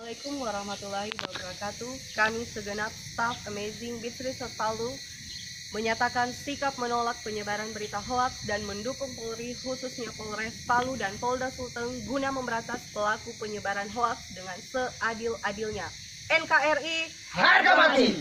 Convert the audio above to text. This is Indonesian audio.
Assalamualaikum warahmatullahi wabarakatuh. Kami segenap staf Amazing Beats Resort Palu menyatakan sikap menolak penyebaran berita hoaks dan mendukung Polri, khususnya Polres Palu dan Polda Sulteng guna memberantas pelaku penyebaran hoaks dengan seadil-adilnya. NKRI harga mati.